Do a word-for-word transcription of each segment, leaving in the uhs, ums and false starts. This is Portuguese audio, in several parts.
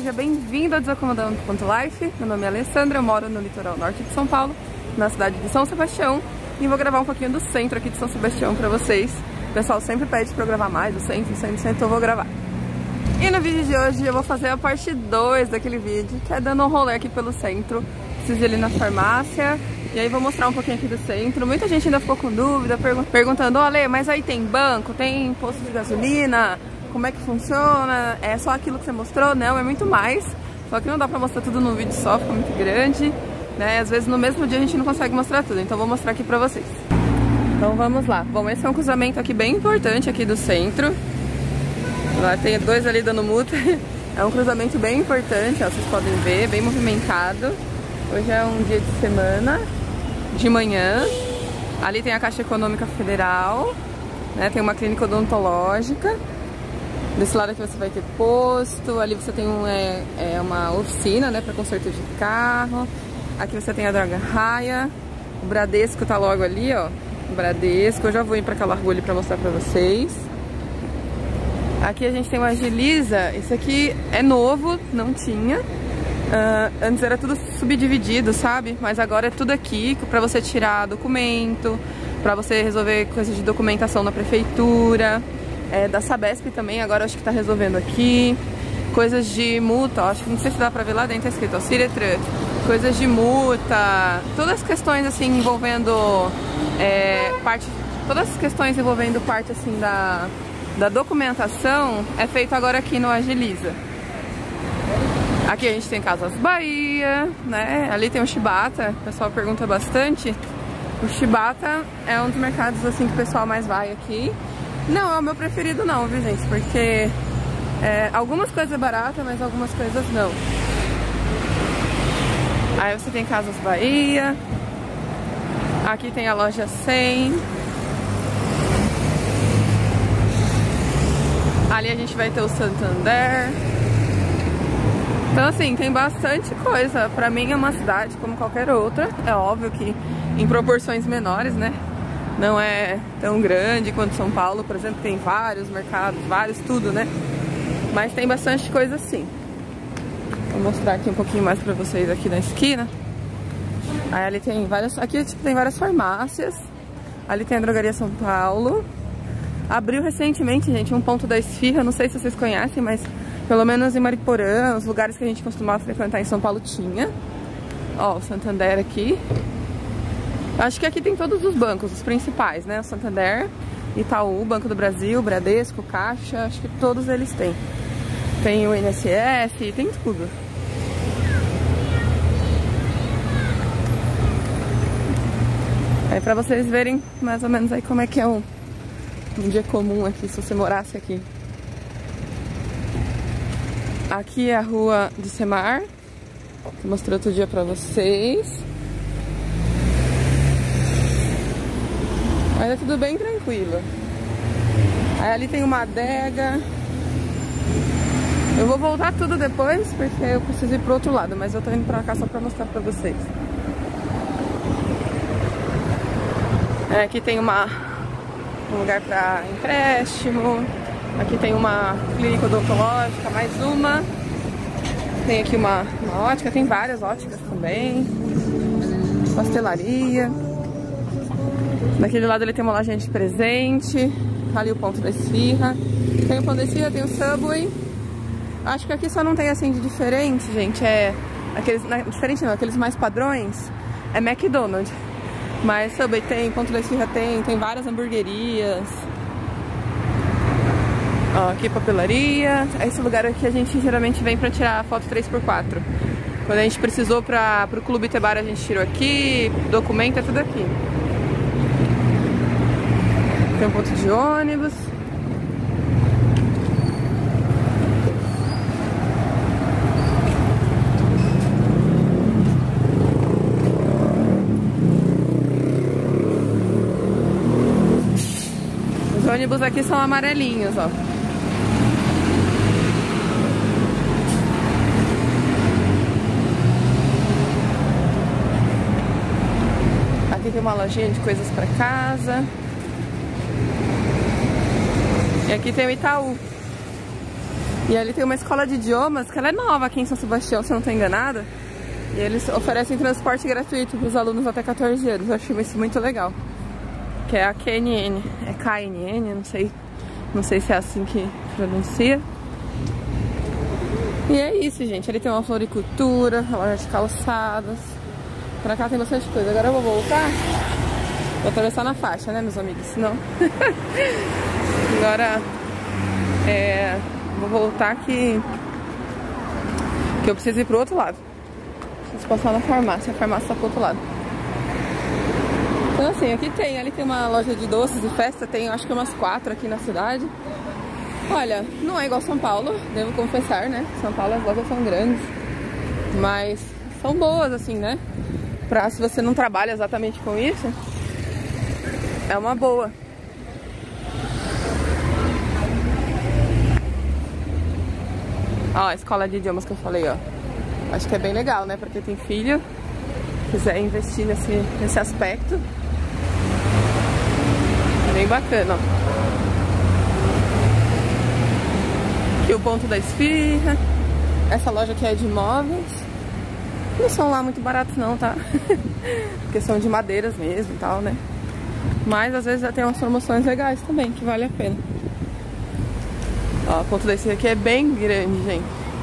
seja bem-vindo ao Desacomodando ponto life. Meu nome é Alessandra, eu moro no litoral norte de São Paulo, na cidade de São Sebastião, e vou gravar um pouquinho do centro aqui de São Sebastião pra vocês. O pessoal sempre pede pra eu gravar mais do centro, do centro, do centro, então eu vou gravar. E no vídeo de hoje eu vou fazer a parte dois daquele vídeo, que é dando um rolê aqui pelo centro. Preciso ir ali na farmácia, e aí vou mostrar um pouquinho aqui do centro. Muita gente ainda ficou com dúvida, pergun perguntando: olha, mas aí tem banco, tem posto de gasolina? Como é que funciona? É só aquilo que você mostrou? Não, é muito mais. Só que não dá pra mostrar tudo num vídeo só, fica muito grande, né? Às vezes no mesmo dia a gente não consegue mostrar tudo, então vou mostrar aqui pra vocês. Então vamos lá. Bom, esse é um cruzamento aqui bem importante aqui do centro. Lá tem dois ali dando multa. É um cruzamento bem importante, ó, vocês podem ver, bem movimentado. Hoje é um dia de semana, de manhã. Ali tem a Caixa Econômica Federal, né? Tem uma clínica odontológica. Desse lado aqui você vai ter posto, ali você tem um, é, é uma oficina, né, para conserto de carro. Aqui você tem a Droga Raia, o Bradesco tá logo ali, ó, o Bradesco. Eu já vou ir para aquela rua ali para mostrar para vocês. Aqui a gente tem o Agiliza, esse aqui é novo, não tinha. Uh, antes era tudo subdividido, sabe? Mas agora é tudo aqui para você tirar documento, para você resolver coisas de documentação na prefeitura. É, da Sabesp também, agora acho que tá resolvendo aqui. Coisas de multa, ó, acho que não sei se dá pra ver lá dentro, tá escrito, ó, Ciretran. Coisas de multa, todas as questões assim envolvendo é, parte, todas as questões envolvendo parte assim da, da documentação é feito agora aqui no Agiliza. Aqui a gente tem Casas Bahia, né? Ali tem o Shibata, o pessoal pergunta bastante. O Shibata é um dos mercados assim que o pessoal mais vai aqui. Não é o meu preferido não, viu gente? Porque é, algumas coisas é barata, mas algumas coisas não. Aí você tem Casas Bahia. Aqui tem a loja cem. Ali a gente vai ter o Santander. Então assim, tem bastante coisa. Pra mim é uma cidade como qualquer outra. É óbvio que em proporções menores, né? Não é tão grande quanto São Paulo, por exemplo, tem vários mercados, vários tudo, né? Mas tem bastante coisa sim. Vou mostrar aqui um pouquinho mais pra vocês aqui na esquina. Aí ali tem várias, aqui tipo, tem várias farmácias. Ali tem a Drogaria São Paulo. Abriu recentemente, gente, um ponto da Esfirra, não sei se vocês conhecem, mas pelo menos em Mariporã, os lugares que a gente costumava frequentar em São Paulo tinha. Ó, o Santander aqui. Acho que aqui tem todos os bancos, os principais, né? O Santander, Itaú, Banco do Brasil, Bradesco, Caixa, acho que todos eles têm. Tem o I N S S, tem tudo. Aí pra vocês verem mais ou menos aí como é que é um, um dia comum aqui, se você morasse aqui. Aqui é a rua de Semar, que eu mostrei outro dia pra vocês. Mas é tudo bem tranquilo. Aí ali tem uma adega. Eu vou voltar tudo depois, porque eu preciso ir pro outro lado, mas eu tô indo pra cá só pra mostrar pra vocês. É, aqui tem uma, um lugar pra empréstimo. Aqui tem uma clínica odontológica, mais uma. Tem aqui uma, uma ótica, tem várias óticas também. Pastelaria. Daquele lado ele tem uma lojinha de presente. Ali o ponto da Esfirra. Tem o pão da Esfirra, tem o Subway. Acho que aqui só não tem assim de diferente, gente. É aqueles, não, diferente não, aqueles mais padrões. É McDonald's. Mas Subway tem, ponto da Esfirra tem, tem várias hamburguerias. Ó, aqui papelaria. Esse lugar aqui a gente geralmente vem pra tirar foto três por quatro. Quando a gente precisou pra, pro Clube Tebar a gente tirou aqui. Documento é tudo aqui. Tem um ponto de ônibus. Os ônibus aqui são amarelinhos, ó. Aqui tem uma lojinha de coisas pra casa. E aqui tem o Itaú. E ali tem uma escola de idiomas, que ela é nova aqui em São Sebastião, se eu não estou enganada. E eles oferecem transporte gratuito para os alunos até quatorze anos. Eu achei isso muito legal. Que é a K N N. É K N N, não sei, não sei se é assim que pronuncia. E é isso, gente. Ali tem uma floricultura, loja de calçadas. Pra cá tem bastante coisa. Agora eu vou voltar. Vou atravessar na faixa, né, meus amigos? Senão... Agora... É... Vou voltar que... Que eu preciso ir pro outro lado. Preciso passar na farmácia. A farmácia tá pro outro lado. Então assim, aqui tem. Ali tem uma loja de doces e festa. Tem, acho que umas quatro aqui na cidade. Olha, não é igual São Paulo, devo confessar, né? São Paulo as lojas são grandes. Mas são boas, assim, né? Pra se você não trabalha exatamente com isso, é uma boa. Ó, a escola de idiomas que eu falei, ó. Acho que é bem legal, né? Pra quem tem filho, quiser investir nesse, nesse aspecto. É bem bacana, ó. Aqui o ponto da esfirra. Essa loja aqui é de imóveis. Não são lá muito baratos não, tá? Porque são de madeiras mesmo e tal, né? Mas às vezes já tem umas promoções legais também, que vale a pena. Ó, o ponto da esfirra aqui é bem grande, gente.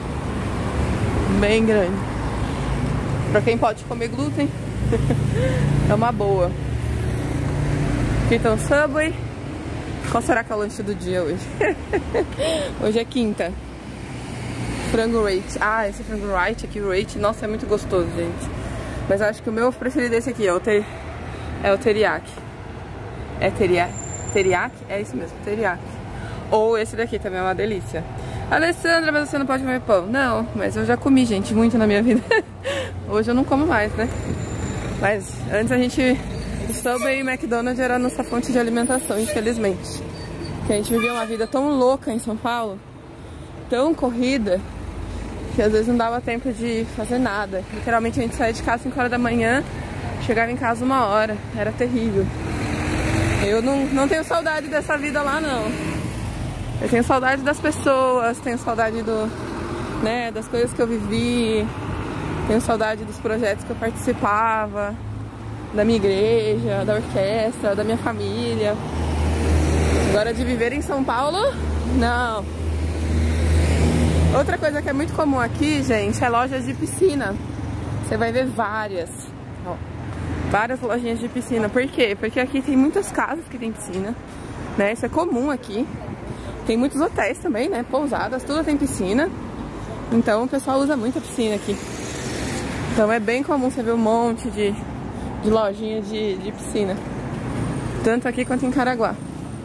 Bem grande. Pra quem pode comer glúten, é uma boa. Aqui tem o Subway. Qual será que é o lanche do dia hoje? Hoje é quinta. Frango rate. Ah, esse frango rate aqui, o rate, nossa, é muito gostoso, gente. Mas eu acho que o meu preferido é esse aqui, é o, ter... é o teriyaki. É teriyaki? Teriyaki? É isso mesmo, teriyaki. Ou esse daqui também é uma delícia. Alessandra, mas você não pode comer pão. Não, mas eu já comi, gente, muito na minha vida. Hoje eu não como mais, né? Mas antes a gente... O Subway e o McDonald's era a nossa fonte de alimentação, infelizmente. Porque a gente vivia uma vida tão louca em São Paulo, tão corrida, que às vezes não dava tempo de fazer nada. Literalmente a gente saía de casa às cinco horas da manhã, chegava em casa uma hora. Era terrível. Eu não, não tenho saudade dessa vida lá, não. Eu tenho saudade das pessoas, tenho saudade do, né, das coisas que eu vivi, tenho saudade dos projetos que eu participava, da minha igreja, da orquestra, da minha família. Agora de viver em São Paulo, não. Outra coisa que é muito comum aqui, gente, é lojas de piscina. Você vai ver várias, ó, várias lojinhas de piscina. Por quê? Porque aqui tem muitas casas que tem piscina, né? Isso é comum aqui. Tem muitos hotéis também, né? Pousadas, tudo tem piscina. Então o pessoal usa muito a piscina aqui. Então é bem comum você ver um monte de... de lojinha de, de piscina, tanto aqui quanto em Caraguá.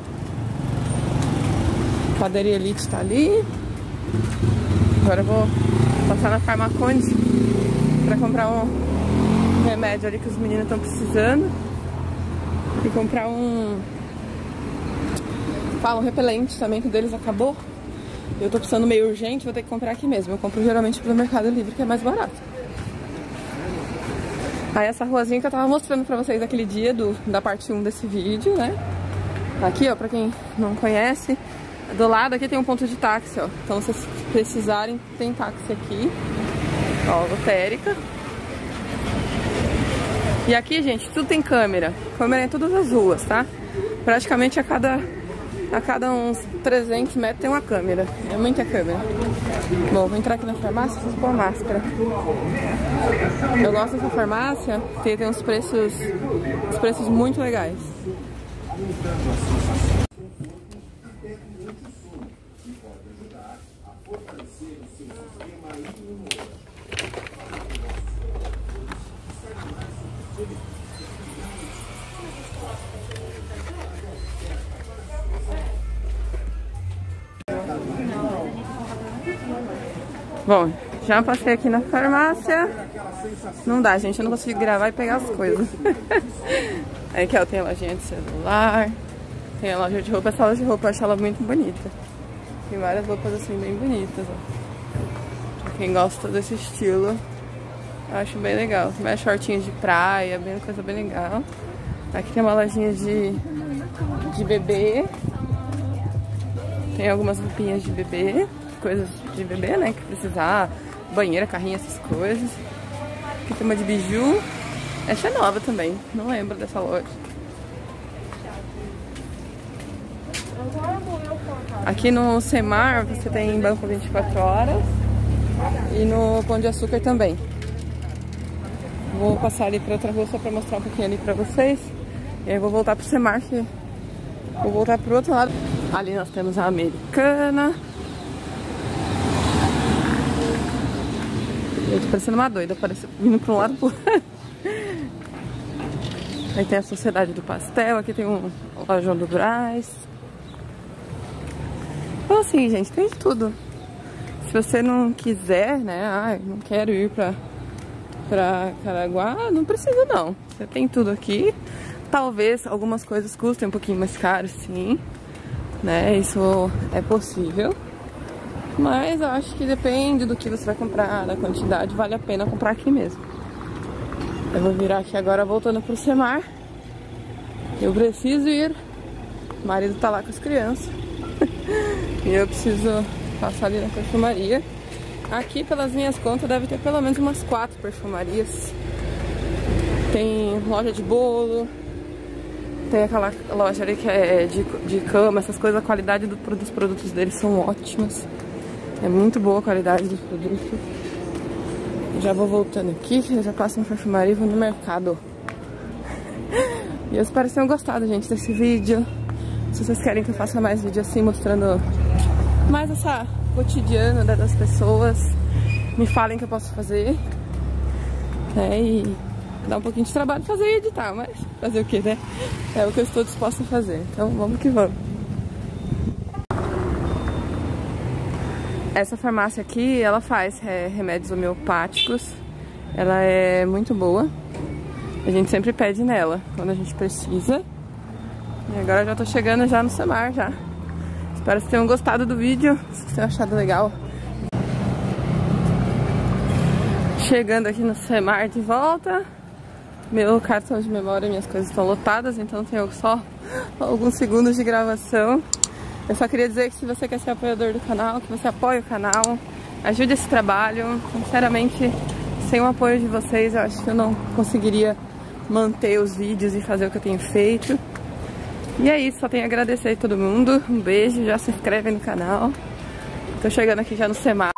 Padaria Elite tá ali. Agora eu vou passar na Farmaconde pra comprar um remédio ali que os meninos estão precisando e comprar um, fala, um repelente também, que o deles acabou. Eu tô precisando meio urgente, vou ter que comprar aqui mesmo. Eu compro geralmente pelo Mercado Livre, que é mais barato. Aí essa ruazinha que eu tava mostrando pra vocês aquele dia do, da parte um desse vídeo, né? Aqui, ó, pra quem não conhece, do lado aqui tem um ponto de táxi, ó. Então, se vocês precisarem, tem táxi aqui. Ó, lotérica. E aqui, gente, tudo tem câmera. Câmera em todas as ruas, tá? Praticamente a cada, a cada uns trezentos metros tem uma câmera. É muita câmera. Bom, vou entrar aqui na farmácia e preciso pôr máscara. Eu gosto dessa farmácia, porque tem uns preços, uns preços muito legais. Bom, já passei aqui na farmácia. Não dá, gente, eu não consigo gravar e pegar as coisas. Aí aqui, ó, tem a lojinha de celular, tem a loja de roupa. Essa loja de roupa eu acho ela muito bonita. Tem várias roupas assim bem bonitas, ó. Pra quem gosta desse estilo, eu acho bem legal. Tem mais shortinhos de praia, bem coisa bem legal. Aqui tem uma lojinha de, de bebê. Tem algumas roupinhas de bebê. coisas de bebê, né, que precisar, banheira, carrinho, essas coisas. Aqui tem uma de biju. Essa é nova também, não lembro dessa loja. Aqui no Semar você tem banco vinte e quatro horas e no Pão de Açúcar também. Vou passar ali para outra rua só para mostrar um pouquinho ali para vocês. E aí vou voltar pro Semar, que vou voltar pro outro lado. Ali nós temos a Americana. Eu tô parecendo uma doida, parecendo vindo para um lado pro outro. Aí tem a Sociedade do Pastel, aqui tem um lojão do Brás. Então assim, gente, tem de tudo. Se você não quiser, né, ah, não quero ir pra, pra Caraguá, não precisa não. Você tem tudo aqui. Talvez algumas coisas custem um pouquinho mais caro, sim, né, isso é possível. Mas eu acho que depende do que você vai comprar, da quantidade, vale a pena comprar aqui mesmo. Eu vou virar aqui agora voltando pro Semar. Eu preciso ir. O marido tá lá com as crianças. E eu preciso passar ali na perfumaria. Aqui, pelas minhas contas, deve ter pelo menos umas quatro perfumarias. Tem loja de bolo. Tem aquela loja ali que é de, de cama, essas coisas. A qualidade do, dos produtos deles são ótimas. É muito boa a qualidade dos produtos. Já vou voltando aqui, eu já passo na perfumaria e vou no mercado. E eu espero que tenham gostado, gente, desse vídeo. Se vocês querem que eu faça mais vídeo assim, mostrando mais essa cotidiana das pessoas, me falem que eu posso fazer. É, e dá um pouquinho de trabalho fazer e editar, mas fazer o que, né? É o que eu estou disposta a fazer. Então vamos que vamos. Essa farmácia aqui, ela faz é, remédios homeopáticos. Ela é muito boa. A gente sempre pede nela quando a gente precisa. E agora eu já tô chegando já no Semar já. Espero que vocês tenham gostado do vídeo, se vocês tenham achado legal. Chegando aqui no Semar de volta. Meu cartão de memória, minhas coisas estão lotadas, então tenho só alguns segundos de gravação. Eu só queria dizer que se você quer ser apoiador do canal, que você apoie o canal, ajude esse trabalho. Sinceramente, sem o apoio de vocês, eu acho que eu não conseguiria manter os vídeos e fazer o que eu tenho feito. E é isso, só tenho a agradecer a todo mundo. Um beijo, já se inscreve no canal. Tô chegando aqui já no Semar.